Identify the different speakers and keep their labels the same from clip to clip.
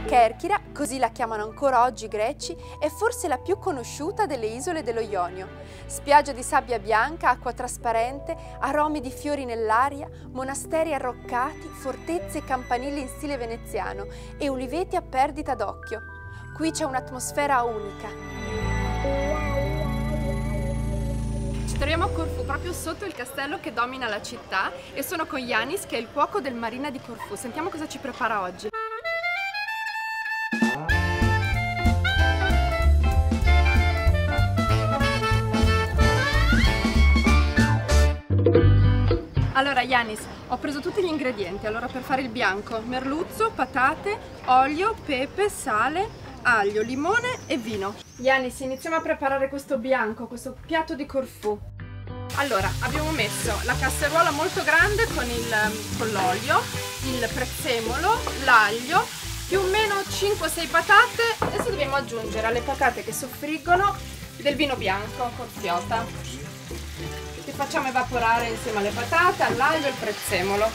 Speaker 1: Kerchira, così la chiamano ancora oggi i greci, è forse la più conosciuta delle isole dello Ionio. Spiaggia di sabbia bianca, acqua trasparente, aromi di fiori nell'aria, monasteri arroccati, fortezze e campanili in stile veneziano e uliveti a perdita d'occhio. Qui c'è un'atmosfera unica. Ci troviamo a Corfù, proprio sotto il castello che domina la città, e sono con Yanis, che è il cuoco del Marina di Corfù. Sentiamo cosa ci prepara oggi. Allora Yanis, ho preso tutti gli ingredienti. Allora, per fare il bianco: merluzzo, patate, olio, pepe, sale, aglio, limone e vino. Yanis, iniziamo a preparare questo bianco, questo piatto di Corfù. Allora, abbiamo messo la casseruola molto grande con l'olio, il prezzemolo, l'aglio, più o meno 5-6 patate. Adesso dobbiamo aggiungere alle patate che soffriggono del vino bianco corziota. Che facciamo evaporare insieme alle patate, all'aglio e al prezzemolo.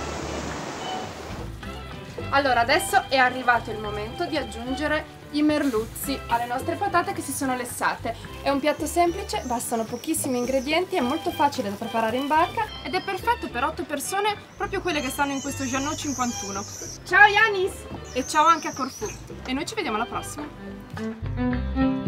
Speaker 1: Allora, adesso è arrivato il momento di aggiungere i merluzzi alle nostre patate che si sono lessate. È un piatto semplice, bastano pochissimi ingredienti, è molto facile da preparare in barca ed è perfetto per 8 persone, proprio quelle che stanno in questo Jeannot 51. Ciao Yanis! E ciao anche a Corfù! E noi ci vediamo alla prossima!